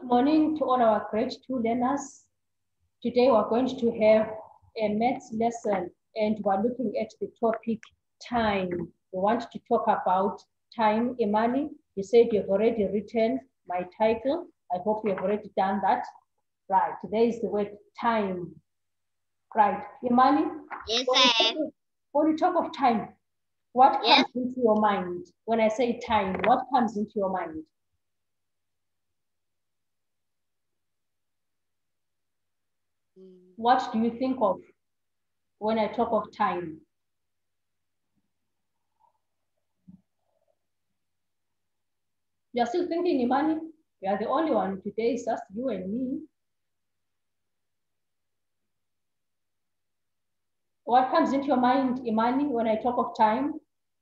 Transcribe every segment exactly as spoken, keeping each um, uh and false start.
morning to all our grade two learners. Today we're going to have a maths lesson and we're looking at the topic time. We want to talk about time. Imani, you said you've already written my title. I hope you've already done that. Right, there is the word time. Right, Imani? Yes, when I have. When you talk of time, what yes. comes into your mind? When I say time, what comes into your mind? What do you think of when I talk of time? You're still thinking, Imani? You are the only one today, it's just you and me. What comes into your mind, Imani, when I talk of time?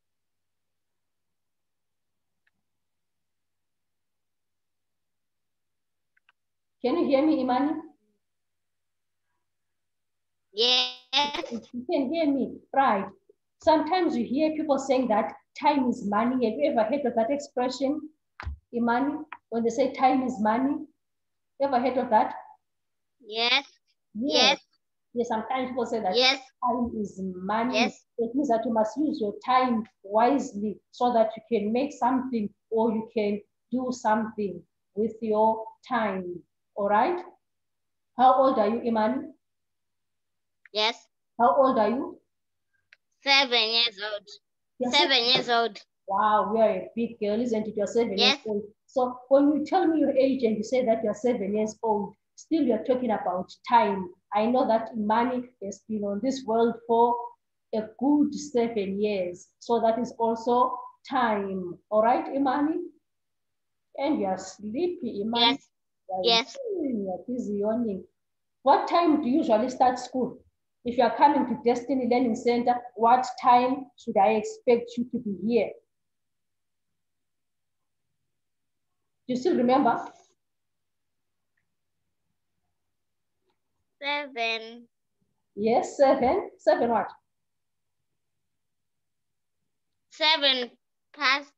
Can you hear me, Imani? Yes. You can hear me, right? Sometimes you hear people saying that time is money. Have you ever heard of that expression, Imani? When they say time is money, you ever heard of that? Yes. Yes. Yes. Yes, sometimes people say that yes. time is money. Yes. It means that you must use your time wisely so that you can make something or you can do something with your time. All right? How old are you, Imani? Yes. How old are you? Seven years old. You're seven, seven years old. Wow, we are a big girl, isn't it? You're seven Yes. years old. So when you tell me your age and you say that you're seven years old, still you're talking about time. I know that Imani has been on this world for a good seven years. So that is also time. All right, Imani? And you're sleepy, Imani. Yes. Yes. You're busy yawning. What time do you usually start school? If you are coming to Destiny Learning Center, what time should I expect you to be here? Do you still remember? Seven. Yes, seven. Seven what? Seven past.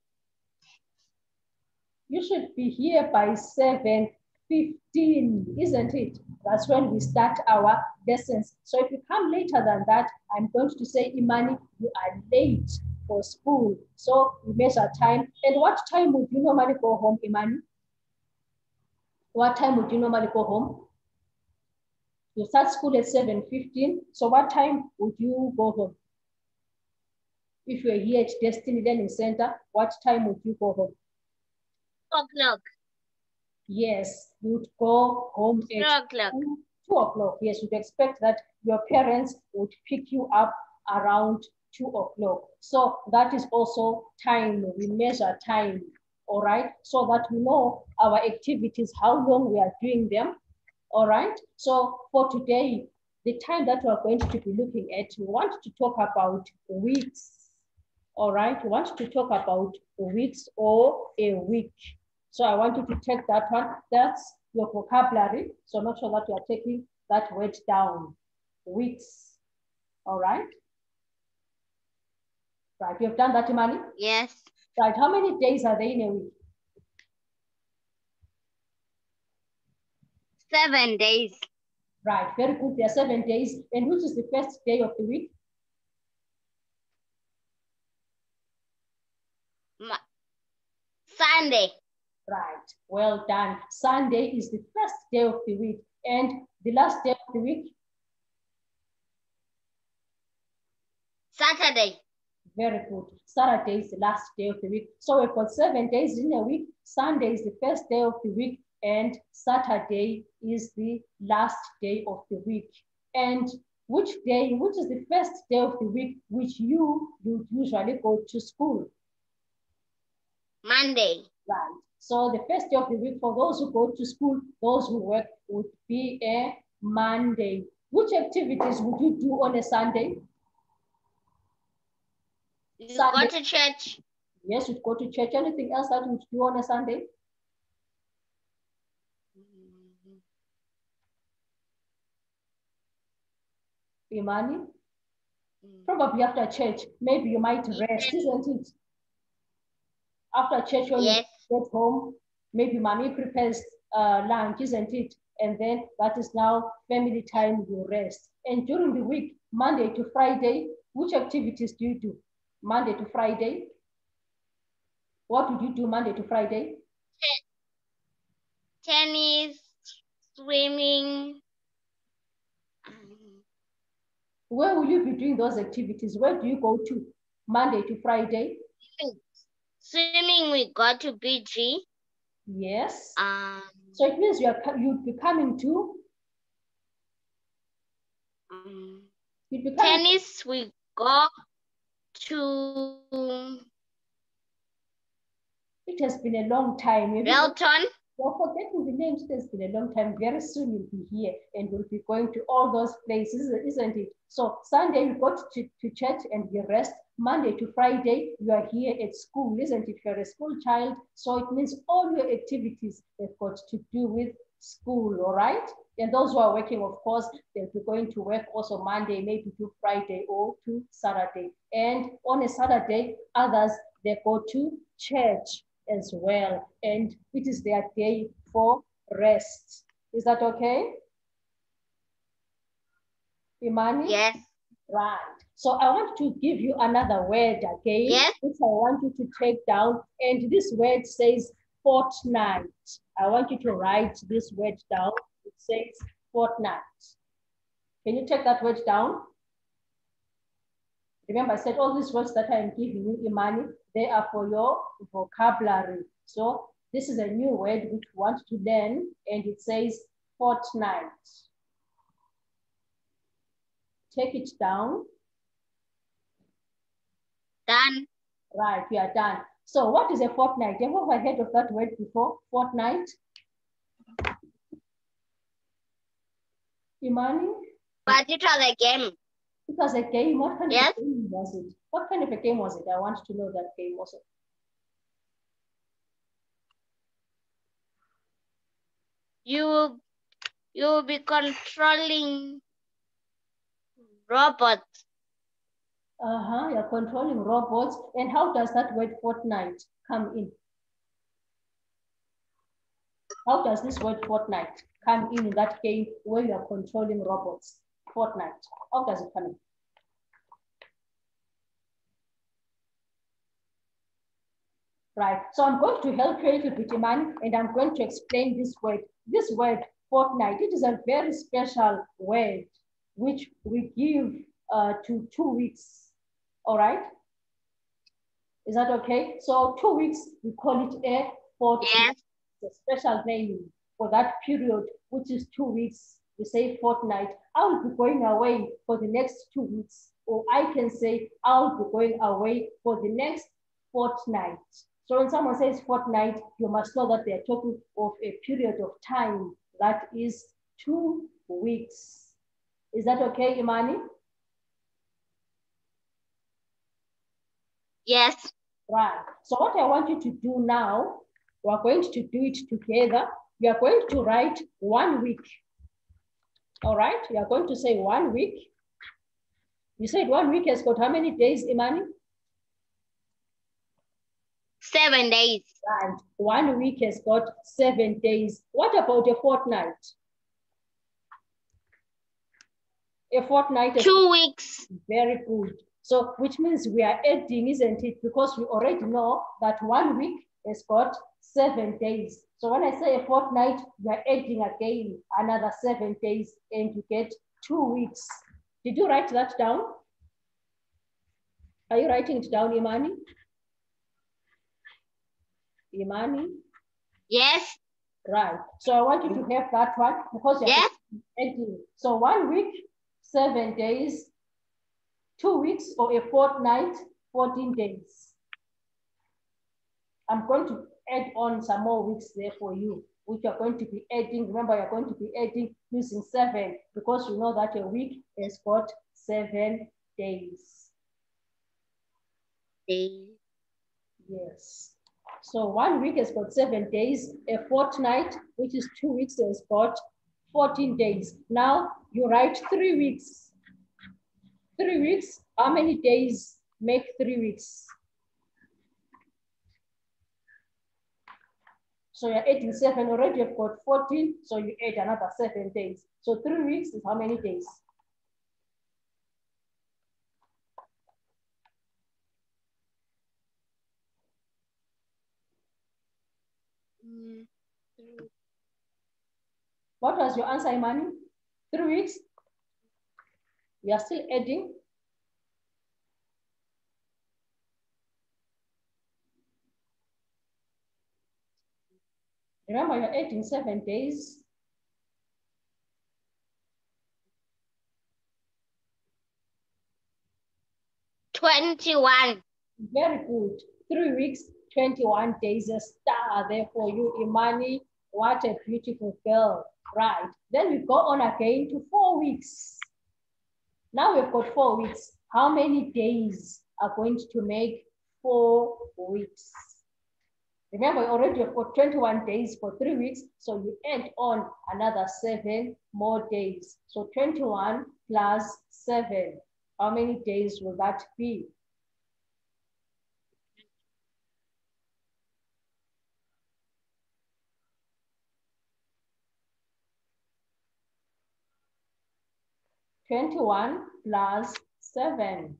You should be here by seven fifteen, isn't it? That's when we start our lessons. So if you come later than that, I'm going to say, Imani, you are late for school. So we measure time. And what time would you normally go home, Imani? What time would you normally go home? You start school at seven fifteen. So what time would you go home? If you're here at Destiny Learning Center, what time would you go home? Two o'clock. Yes, you'd go home at Two o'clock. two, two o'clock. Yes, you'd expect that your parents would pick you up around two o'clock. So that is also time. We measure time, all right? So that we know our activities, how long we are doing them, all right? So for today, the time that we're going to be looking at, we want to talk about weeks, all right? We want to talk about weeks or a week. So I want you to take that one. That's your vocabulary. So make sure that you are taking that word down. Weeks. All right? Right. You've done that, Imani? Yes. Right. How many days are there in a week? Seven days. Right. Very good. There are seven days. And which is the first day of the week? Ma Sunday. Right. Well done. Sunday is the first day of the week. And the last day of the week? Saturday. Very good. Saturday is the last day of the week. So we've got seven days in a week. Sunday is the first day of the week, and Saturday is the last day of the week. And which day, which is the first day of the week, which you would usually go to school? Monday. Right. So the first day of the week for those who go to school, those who work, would be a Monday. Which activities would you do on a Sunday? You Sunday. go to church. Yes, you'd go to church. Anything else that you do on a Sunday? Imani? Probably after church, maybe you might rest, isn't it? After church, when yes. you get home, maybe mommy prepares uh, lunch, isn't it? And then that is now family time, you rest. And during the week, Monday to Friday, which activities do you do? Monday to Friday? What did you do Monday to Friday? Tennis, swimming. Where will you be doing those activities? Where do you go to Monday to Friday? Swimming, we go to B G. Yes. Um, so it means you are you'd be coming to um, you'd be coming tennis, we go to it has been a long time. Belton. You're forgetting the names. It has been a long time. Very soon you'll be here and we'll be going to all those places, isn't it? So Sunday you go to, to church and you rest. Monday to Friday, you are here at school, isn't it? You're a school child. So it means all your activities have got to do with school, all right? And those who are working, of course, they'll be going to work also Monday, maybe to Friday or to Saturday. And on a Saturday, others, they go to church as well, and it is their day for rest. Is that okay? Imani? Yes. Right. So I want to give you another word again, yes. which I want you to take down, and this word says fortnight. I want you to write this word down. It says fortnight. Can you take that word down? Remember, I said all these words that I am giving you, Imani, they are for your vocabulary. So this is a new word which we want to learn, and it says fortnight. Take it down. Done. Right, we are done. So what is a fortnight? Have you ever heard of that word before? Fortnight? Imani? But it was a game. It was a game. What kind yes. of a game was it? What kind of a game was it? I want to know that game also. You will, you will be controlling robots. Uh-huh, you're controlling robots. And how does that word fortnight come in? How does this word fortnight come in, in that game where you are controlling robots? Fortnight. How does it come in? Right. So I'm going to help you a little bit, Imani, and I'm going to explain this word. This word, fortnight, it is a very special word which we give uh, to two weeks. All right? Is that okay? So two weeks, we call it a fortnight. Yes. It's a special name for that period, which is two weeks. We say fortnight. I will be going away for the next two weeks. Or I can say I'll be going away for the next fortnight. So when someone says fortnight, you must know that they're talking of a period of time that is two weeks. Is that okay, Imani? Yes. Right. So what I want you to do now, we are going to do it together. We are going to write one week. All right. You are going to say one week. You said one week has got how many days, Imani? Seven days. Right. One week has got seven days. What about a fortnight? A fortnight. Two weeks. Very good. So, which means we are adding, isn't it? Because we already know that one week has got seven days. So when I say a fortnight, we are adding again another seven days and you get two weeks. Did you write that down? Are you writing it down, Imani? Imani? Yes. Right. So I want you to have that one because you're yes. adding. So one week, seven days, two weeks or a fortnight, fourteen days. I'm going to add on some more weeks there for you, which you're going to be adding. Remember, you're going to be adding using seven because you know that a week has got seven days. Days. Yes. So one week has got seven days. A fortnight, which is two weeks, has got fourteen days. Now you write three weeks. Three weeks, how many days make three weeks? So you're adding seven already, you've got fourteen, so you add another seven days. So three weeks is how many days? Mm. What was your answer, Imani? Three weeks? You are still adding? Remember, you're adding seven days. twenty-one. Very good. Three weeks, twenty-one days, a star there for you, Imani. What a beautiful girl. Right. Then we go on again to four weeks. Now we've got four weeks. How many days are going to make four weeks? Remember, you already have got twenty-one days for three weeks, so you add on another seven more days. So twenty-one plus seven. How many days will that be? twenty-one plus seven.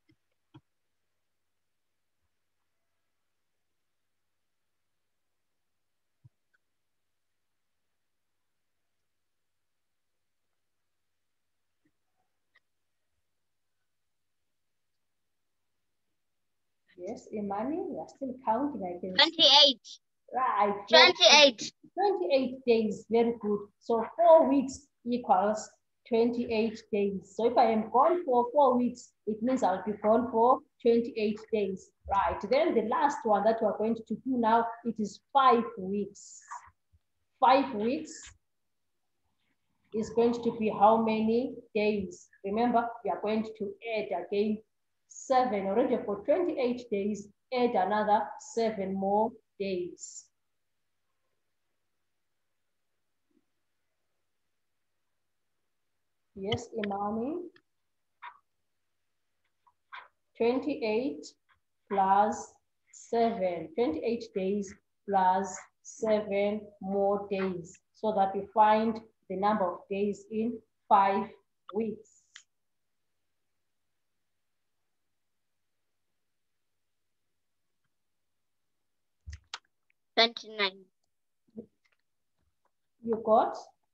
Yes, Imani, we are still counting, I can twenty-eight. See. Right. twenty-eight. twenty-eight days, very good. So four weeks equals twenty-eight days. So if I am gone for four weeks, it means I'll be gone for twenty-eight days. Right. Then the last one that we're going to do now, it is five weeks. Five weeks is going to be how many days? Remember, we are going to add again seven already for twenty-eight days, add another seven more days. Yes, Imani. twenty-eight plus seven. twenty-eight days plus seven more days, so that we find the number of days in five weeks. twenty-nine. You got?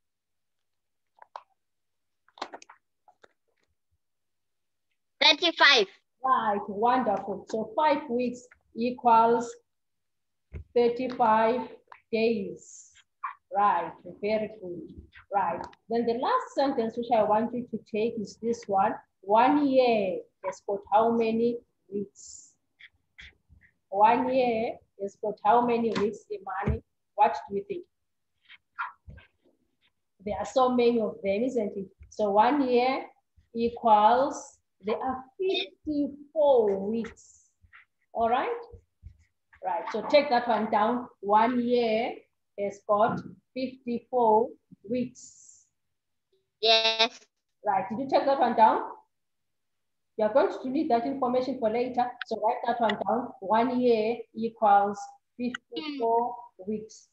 thirty-five. Right, wonderful. So five weeks equals thirty-five days. Right, very good. Right, then the last sentence which I want you to take is this one. One year has got how many weeks? One year has got how many weeks, Imani? What do you think? There are so many of them, isn't it? So one year equals, there are fifty-four weeks. All right? Right, so take that one down. One year has got fifty-four weeks. Yes. Right, did you take that one down? You're going to need that information for later. So write that one down. One year equals fifty-four mm. weeks.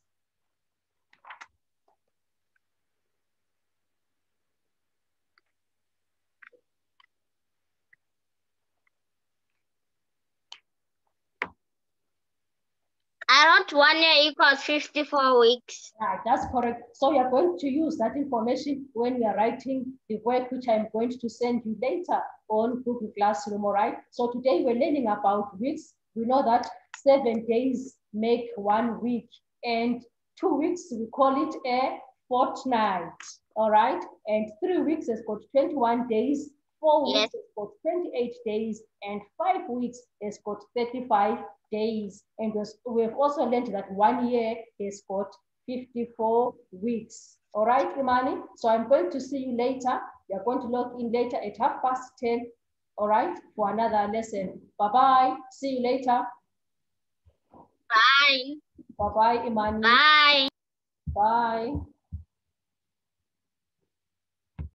I wrote one year equals fifty-four weeks. Right, that's correct. So you're going to use that information when we are writing the work which I'm going to send you later on Google Classroom, all right? So today we're learning about weeks. We know that seven days make one week, and two weeks, we call it a fortnight, all right? And three weeks has got twenty-one days, four yes. weeks has got twenty-eight days, and five weeks has got thirty-five days. And we've also learned that one year has got fifty-four weeks. All right, Imani? So I'm going to see you later. You're going to log in later at half past ten, all right, for another lesson. Bye-bye. See you later. Bye. Bye-bye, Imani. Bye. Bye.